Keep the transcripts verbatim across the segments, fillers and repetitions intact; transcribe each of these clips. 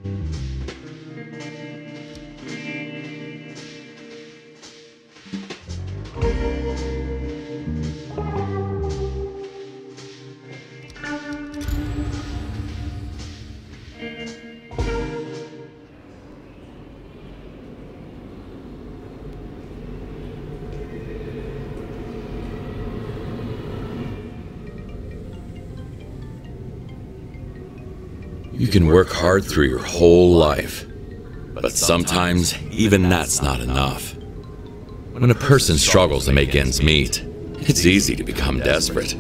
You can work hard through your whole life, but sometimes even that's not enough. When a person struggles to make ends meet, it's easy to become desperate.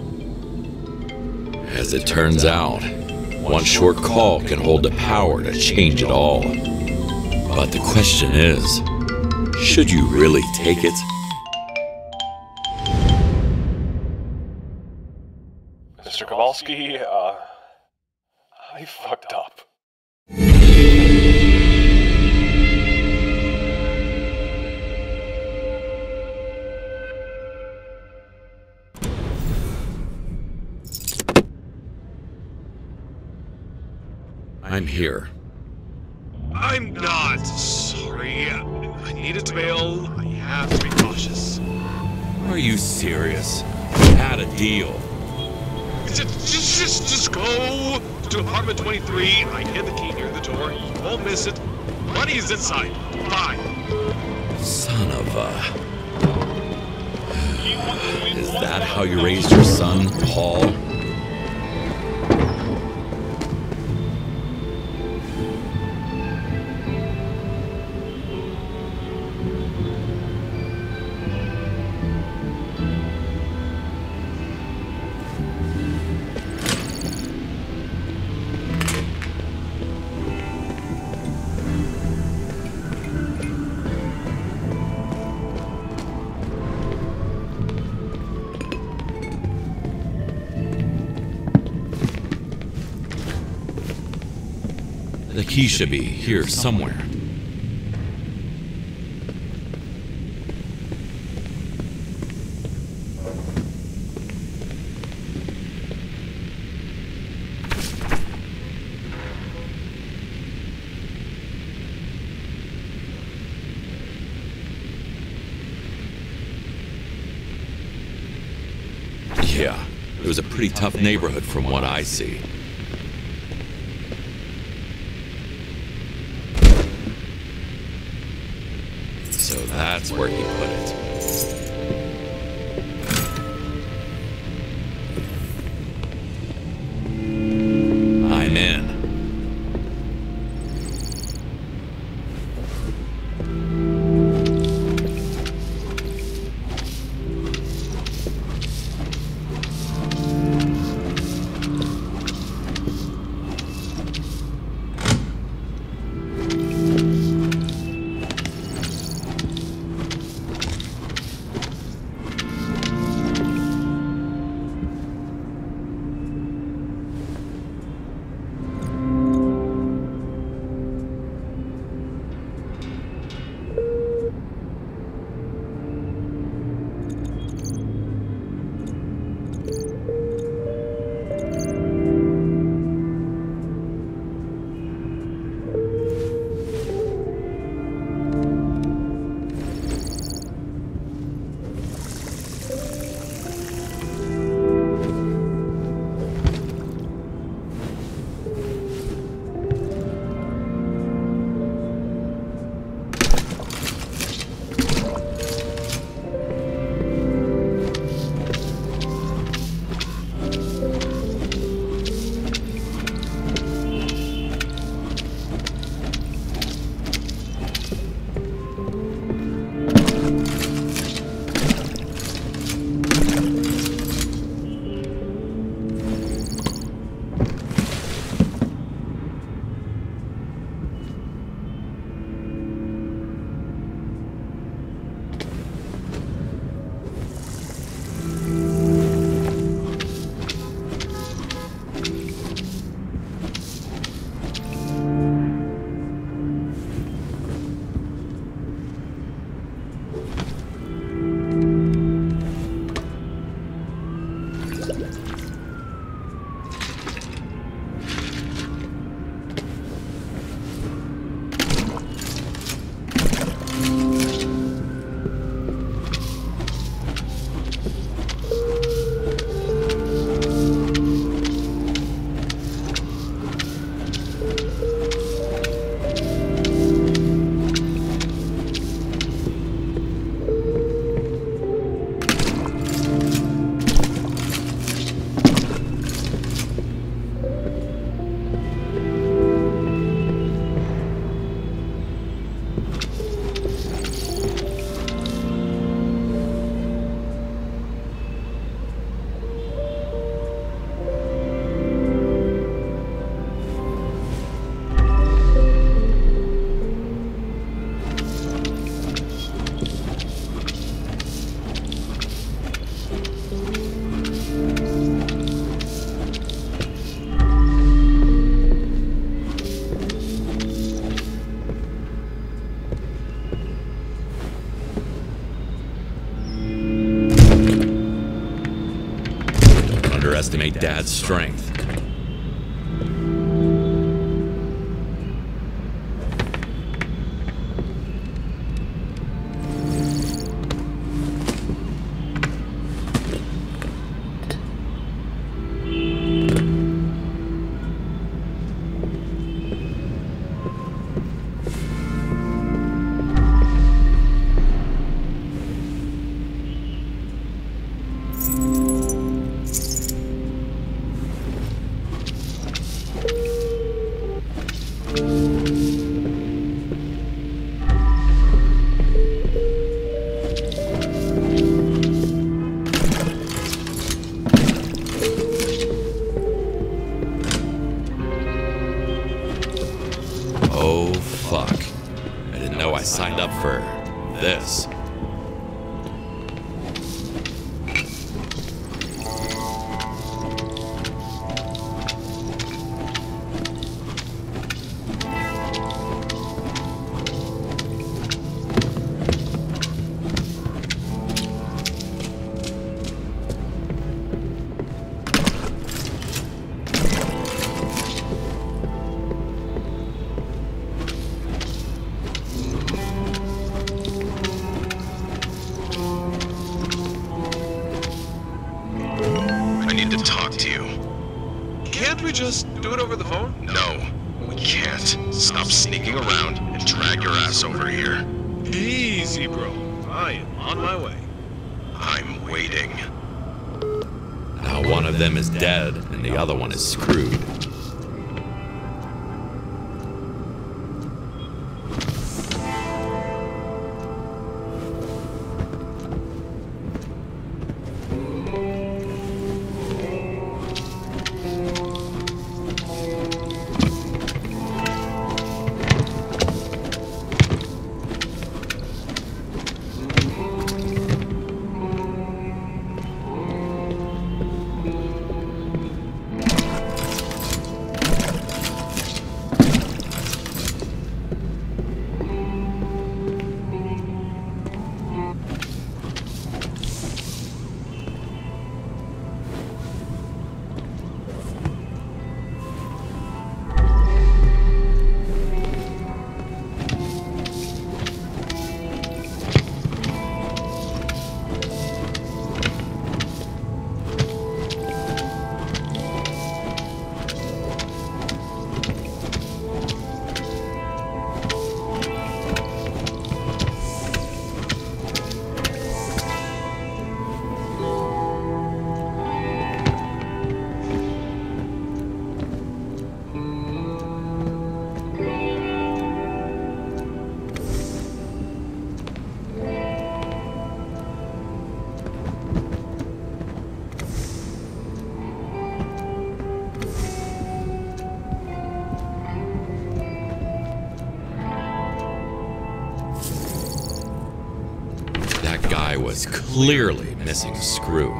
As it turns out, one short call can hold the power to change it all. But the question is, should you really take it? Mister Kowalski, uh, I fucked up. I'm here. I'm not sorry. I needed to bail. I have to be cautious. Are you serious? We had a deal. Just, just, just, just go to apartment twenty-three. I hid the key near the door. You won't miss it. Money's inside. Fine. Son of a... Is that how you raised your son, Paul? The key should be here somewhere. Yeah, it was a pretty tough neighborhood from what I see. So that's where he put it. I'm in. underestimate Dad's strength. Oh, fuck. I didn't know I signed up for this. Can't we just do it over the phone? No, we can't. Stop sneaking around and drag your ass over here. Easy, bro. I am on my way. I'm waiting. Now one of them is dead and the other one is screwed. That guy was clearly missing a screw.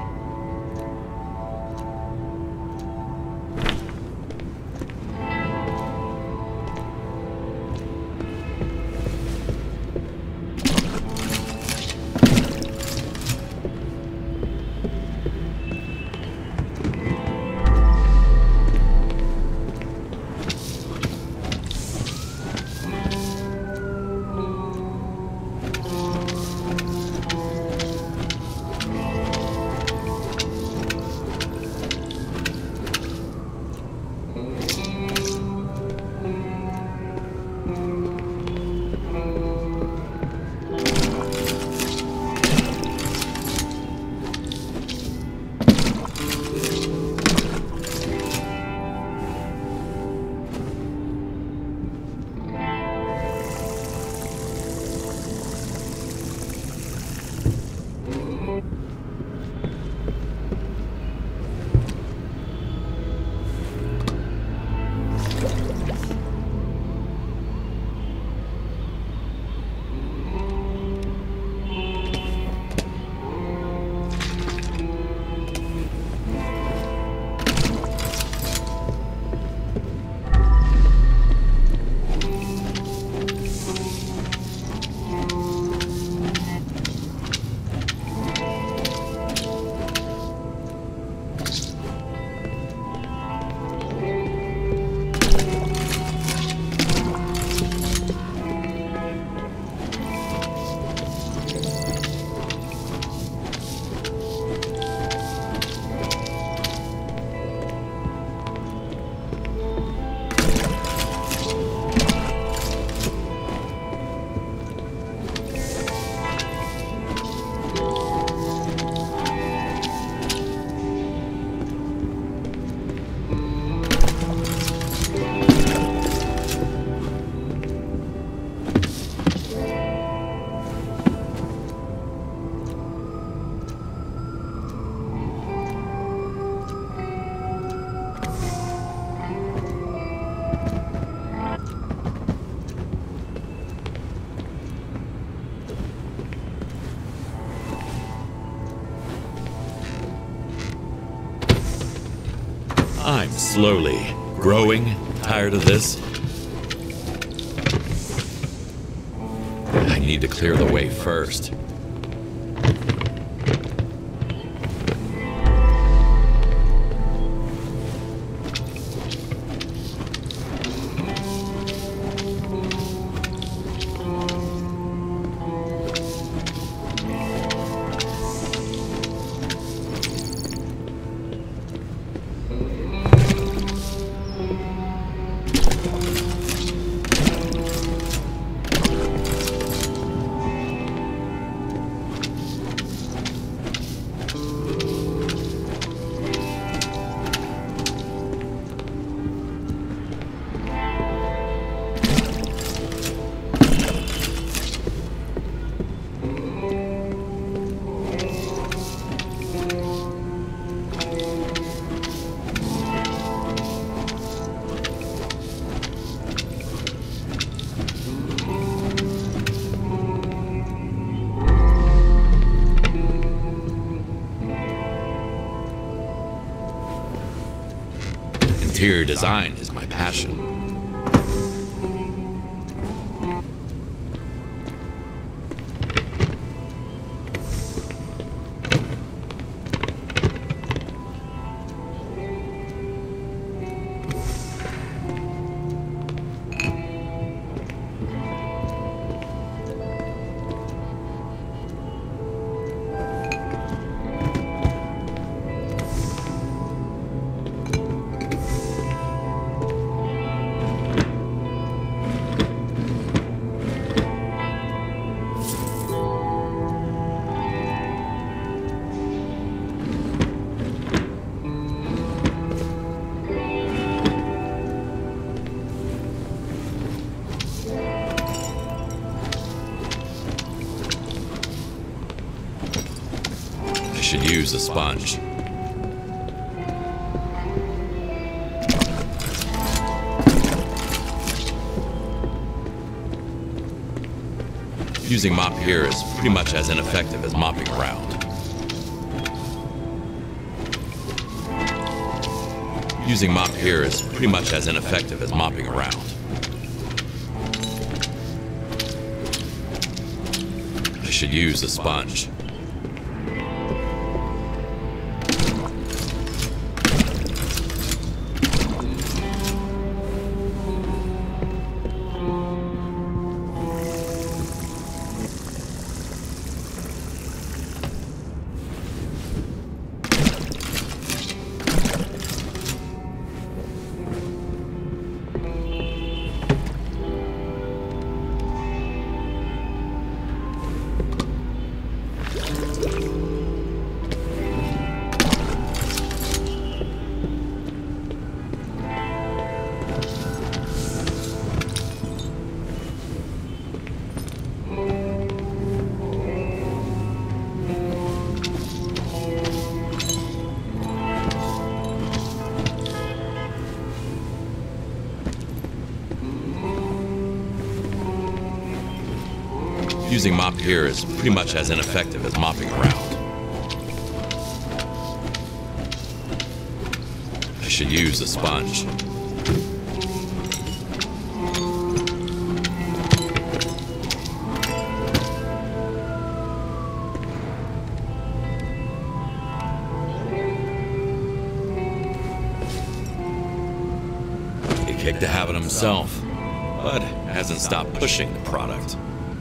I'm slowly growing tired of this. I need to clear the way first. Interior design is my passion. Should use a sponge. Using mop here is pretty much as ineffective as mopping around. Using mop here is pretty much as ineffective as mopping around. I should use a sponge. Using mop here is pretty much as ineffective as mopping around. I should use a sponge. He kicked the habit himself, but hasn't stopped pushing the product.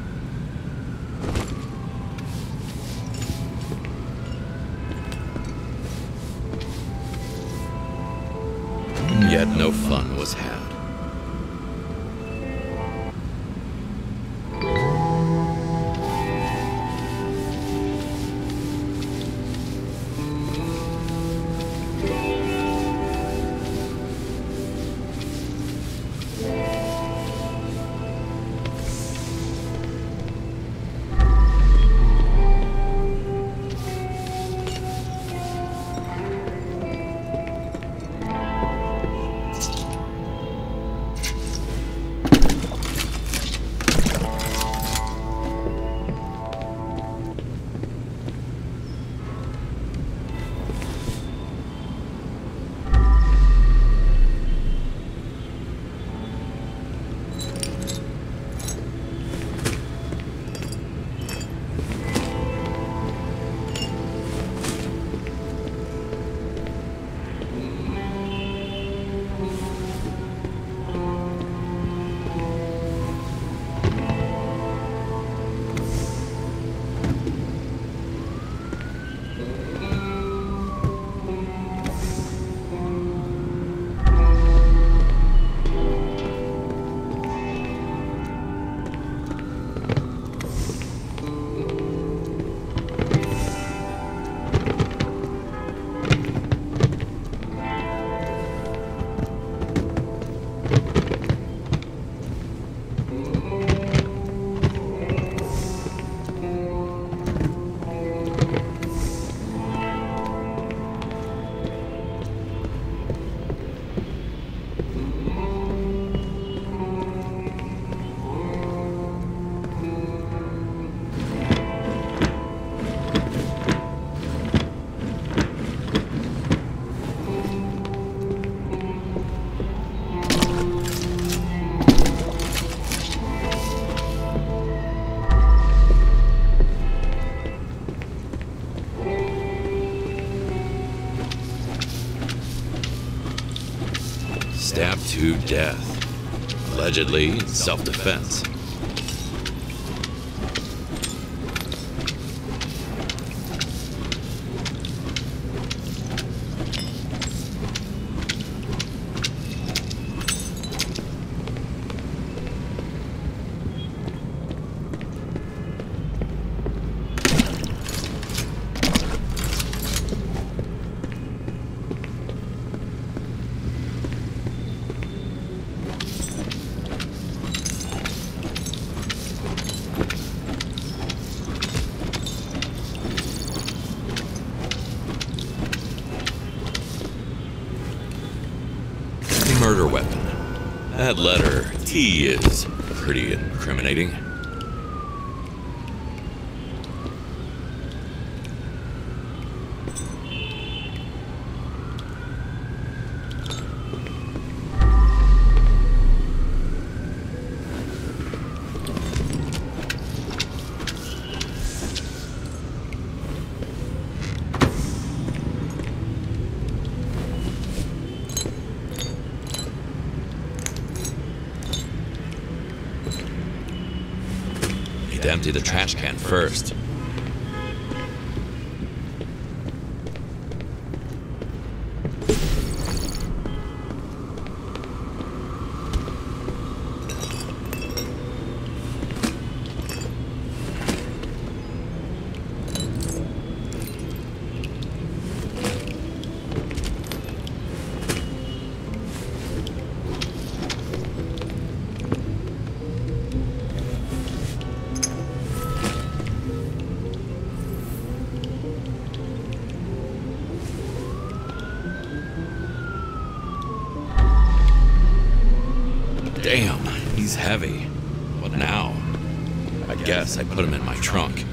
Yet no fun was had. to death. Allegedly, self-defense. Murder weapon. That letter T is pretty incriminating. To empty the trash can first. Damn, he's heavy. What now? I guess I put him in my trunk.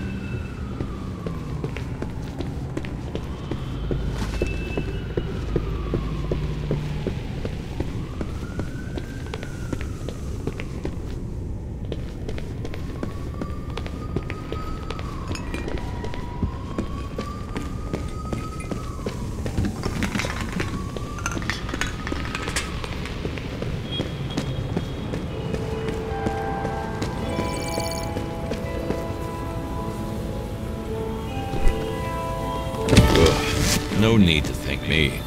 No need to thank me.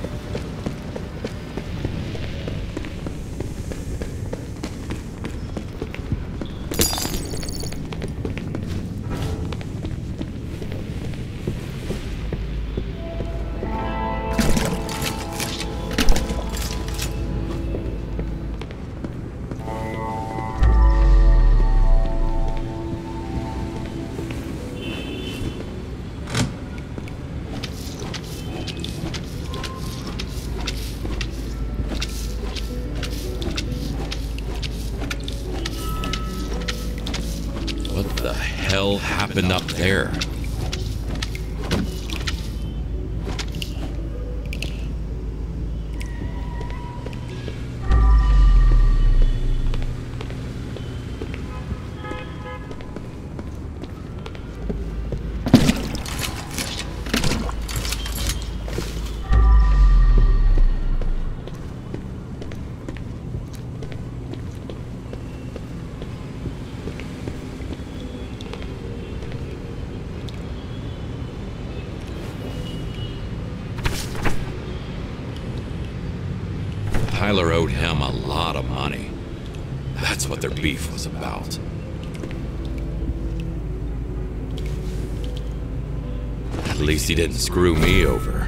What the hell happened up there? Tyler owed him a lot of money. That's what their beef was about. At least he didn't screw me over.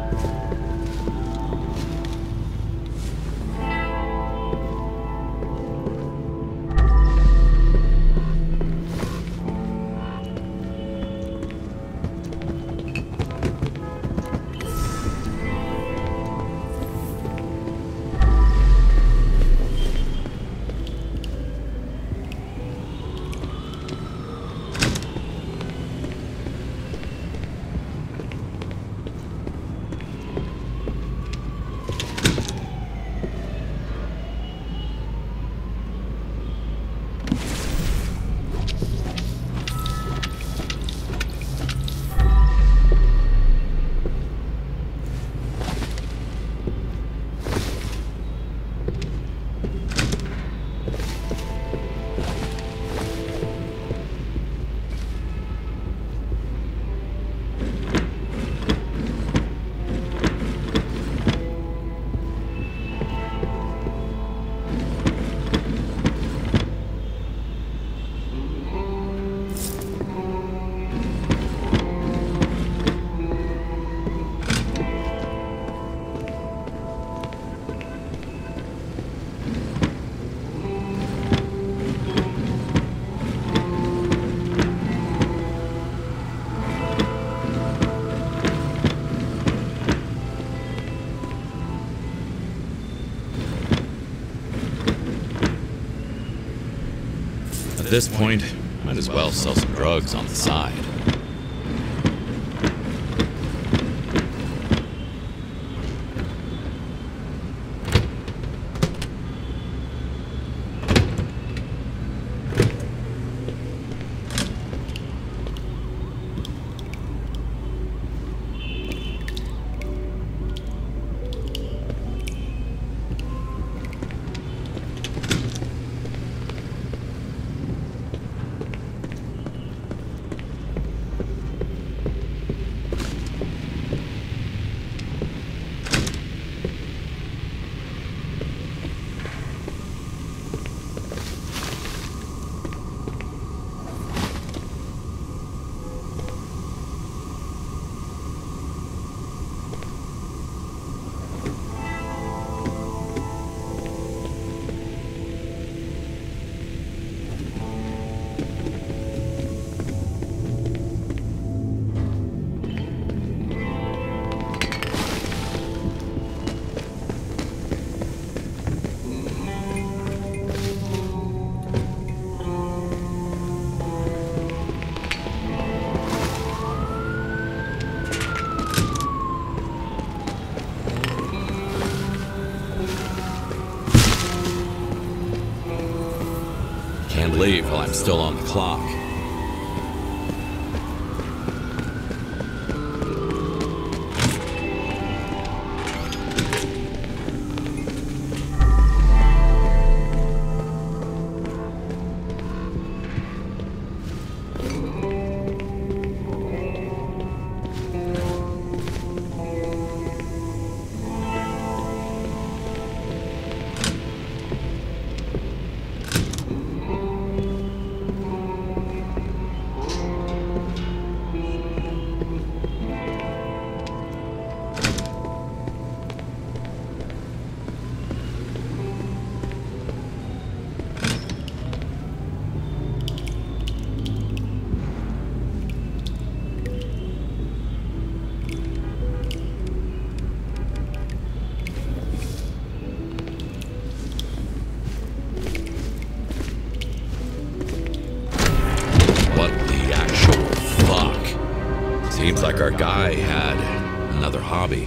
At this point, might as well sell some drugs on the side. Can't leave while I'm still on the clock. Seems like our guy had another hobby.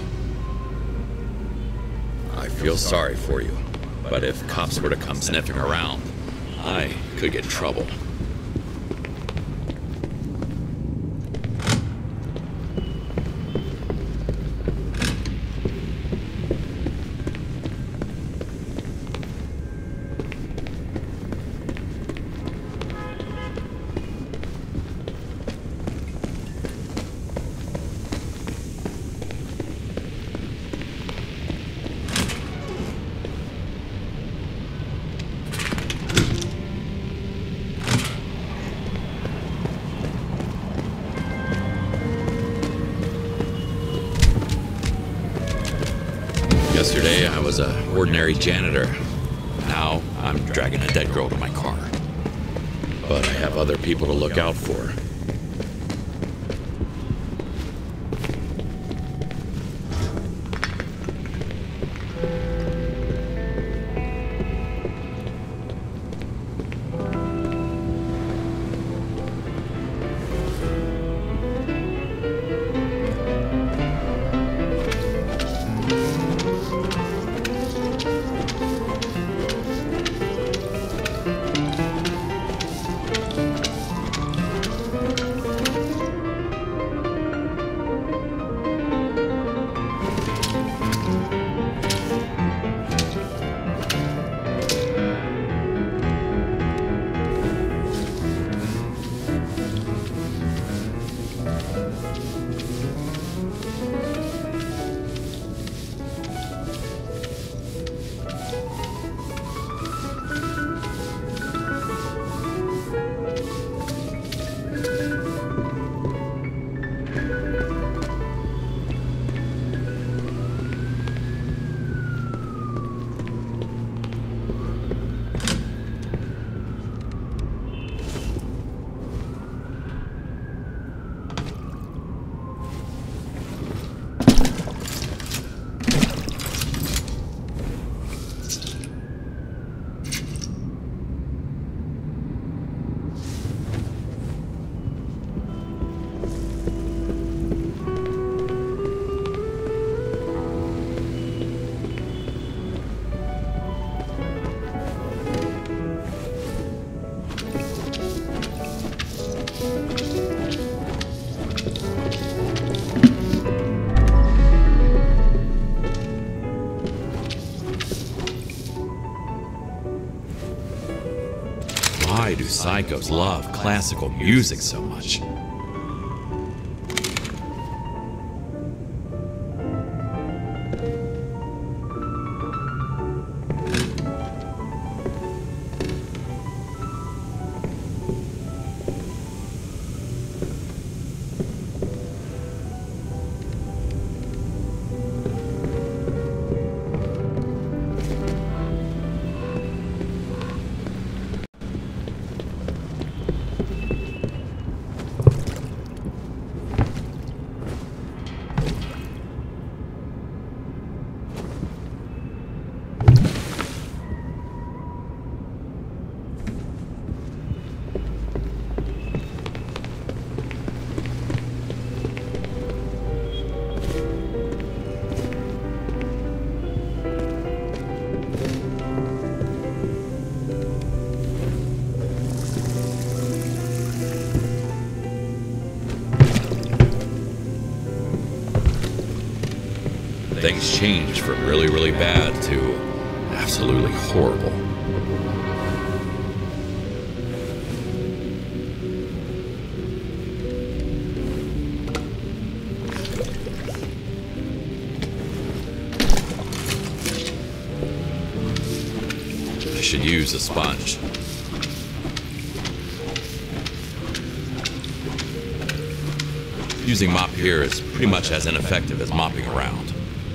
I feel sorry for you, but if cops were to come sniffing around, I could get in trouble. Yesterday, I was an ordinary janitor. Now, I'm dragging a dead girl to my car. But I have other people to look out for. Why do psychos love classical music so much? Things change from really, really bad to absolutely horrible. I should use a sponge. Using mop here is pretty much as ineffective as mopping around.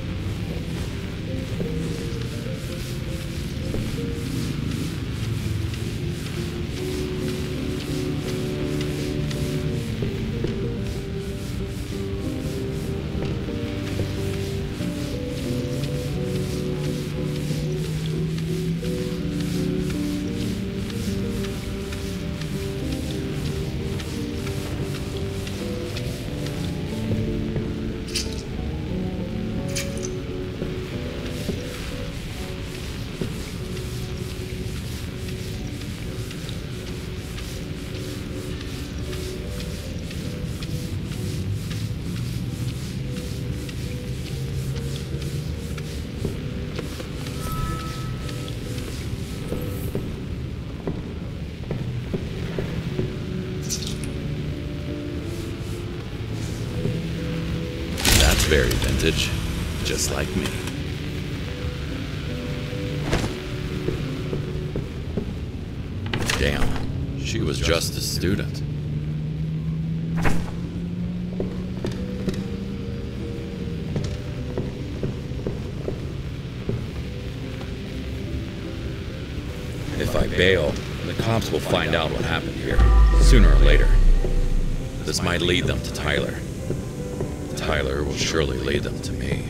Very vintage, just like me. Damn, she was just a student. If I bail, the cops will find out what happened here, sooner or later. This might lead them to Tyler. Tyler will surely lead them to me.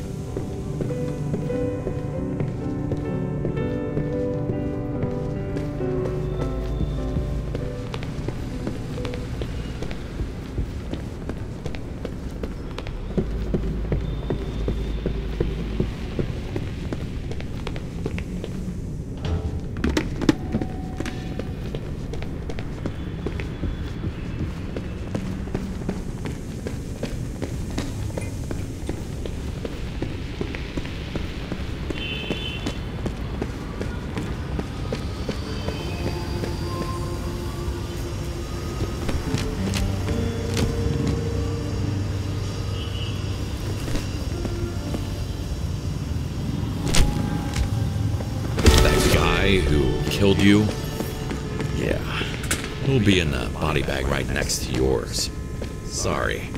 Who killed you? Yeah, he'll be in the body bag right next to yours. Sorry.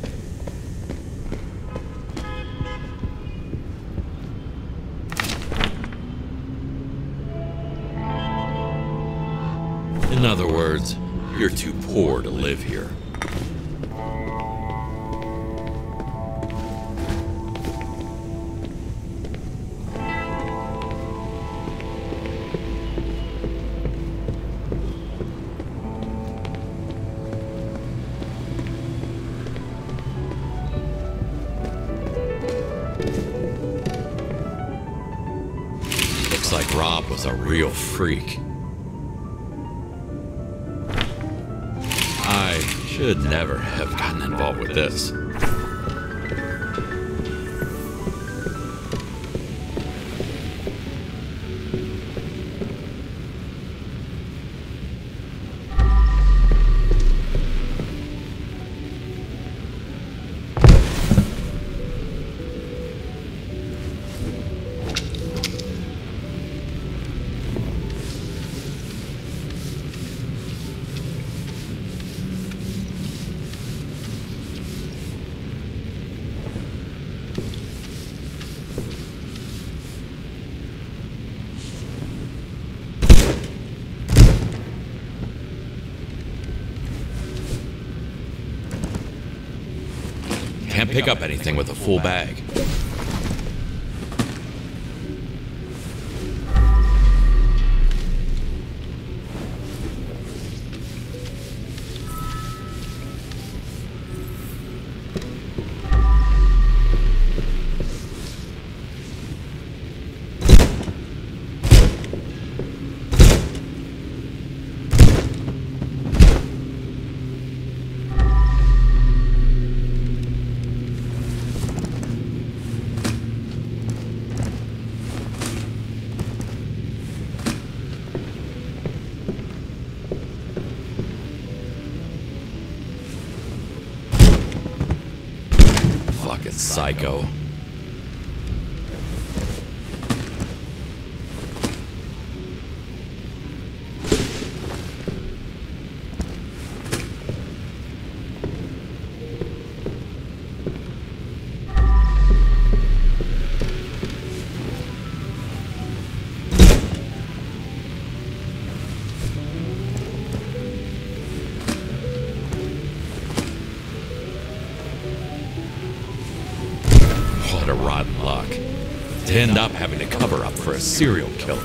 In other words, you're too poor to live here. Like Rob was a real freak. I should never have gotten involved with this. Can't pick up anything with a full bag. Fucking psycho. What a rotten luck. To end up having to cover up for a serial killer.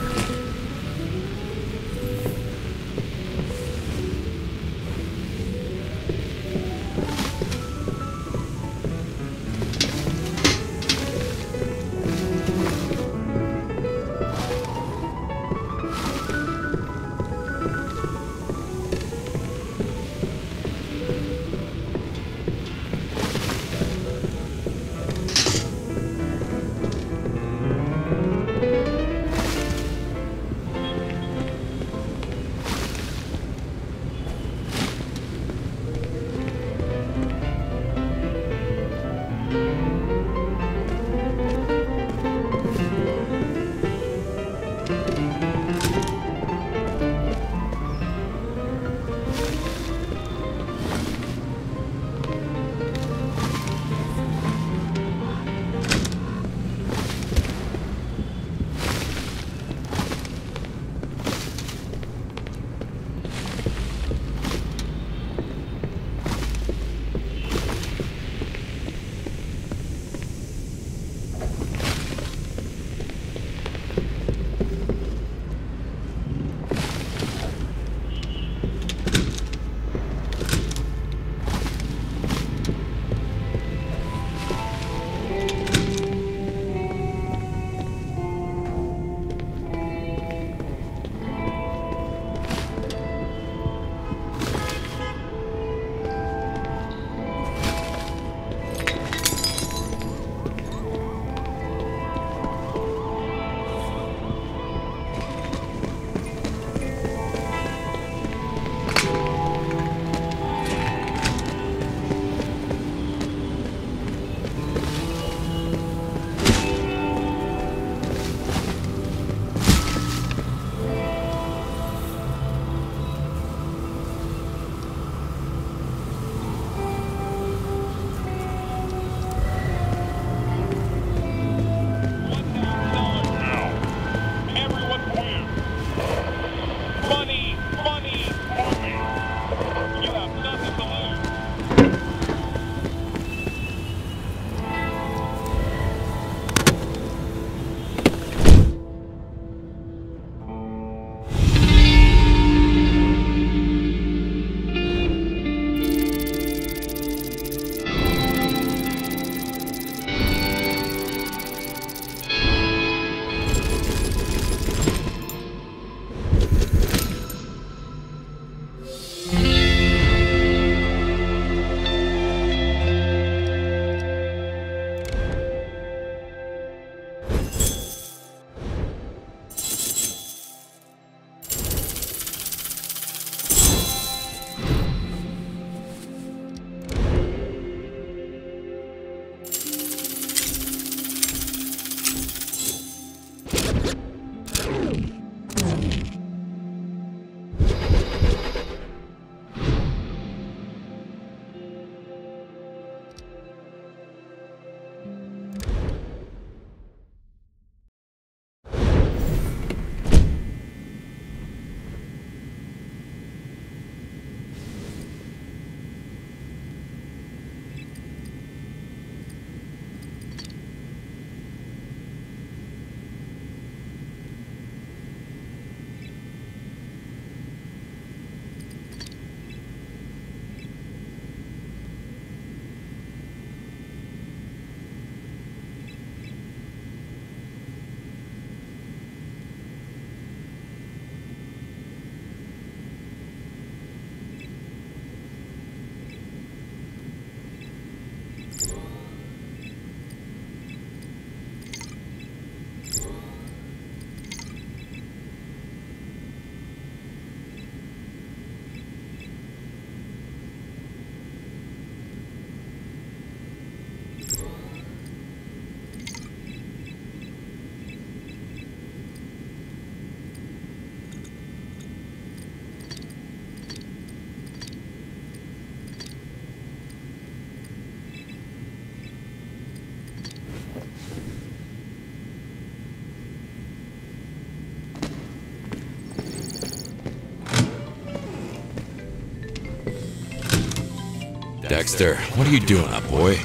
Dexter, what are you doing up, boy?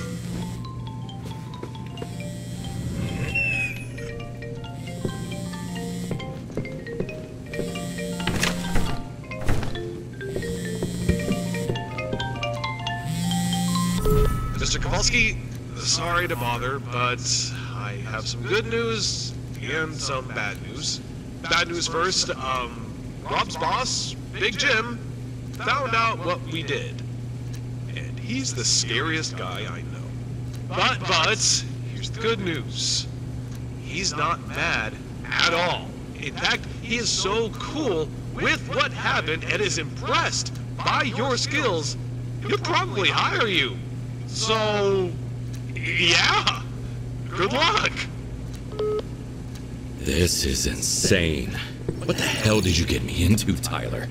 Mister Kowalski, sorry to bother, but I have some good news and some bad news. Bad news first, um, Rob's boss, Big Jim, found out what we did. And he's the scariest guy I know. But, but, here's the good news. He's not mad at all. In fact, he is so cool with what happened and is impressed by your skills, he'll probably hire you. So, yeah, good luck. This is insane. What the hell did you get me into, Tyler?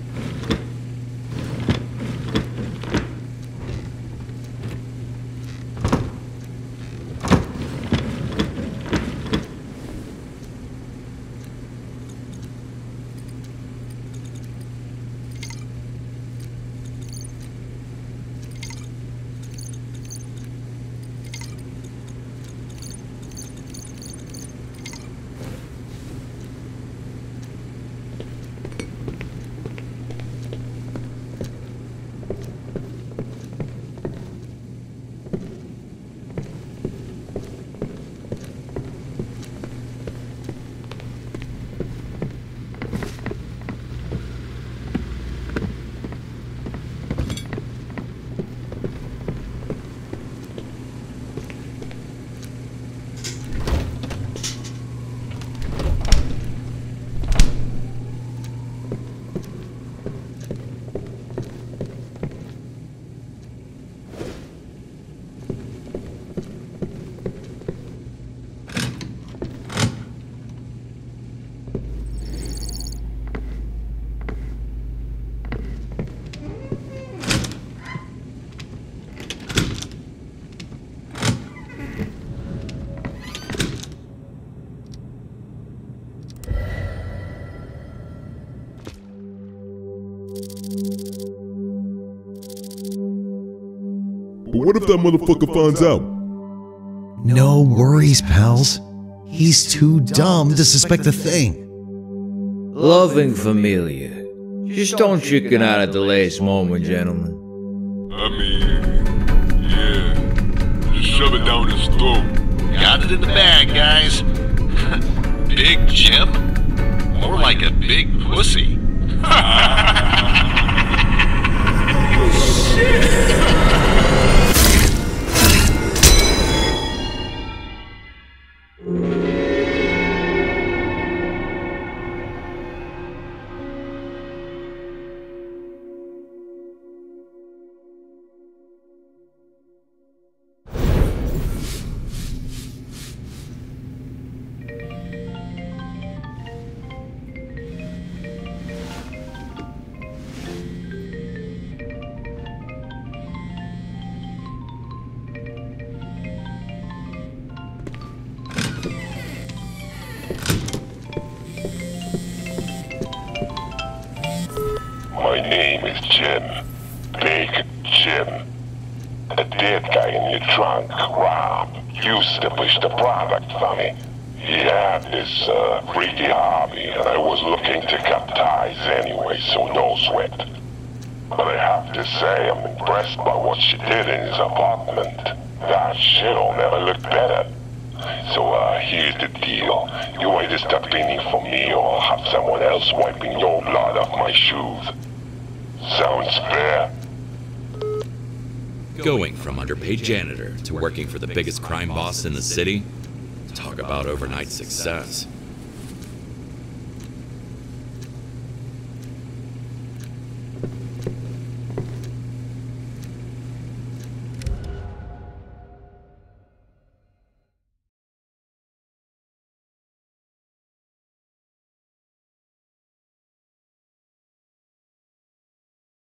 But what if that motherfucker finds out? No worries, pals. He's too dumb to suspect a thing. Loving familia. Just don't chicken out at the last moment, gentlemen. I mean, yeah. Just shove it down his throat. Got it in the bag, guys. Big Jim? More like a big pussy. My name is Jim. Big Jim. The dead guy in your trunk, Rob, used to push the product for me. He had this uh, freaky hobby, and I was looking to cut ties anyway, so no sweat. But I have to say, I'm impressed by what she did in his apartment. That shit'll never look better. So, uh, here's the deal. You either start cleaning for me, or I'll have someone else wiping your blood off my shoes. Sounds fair? Going from underpaid janitor to working for the biggest crime boss in the city? Talk about overnight success.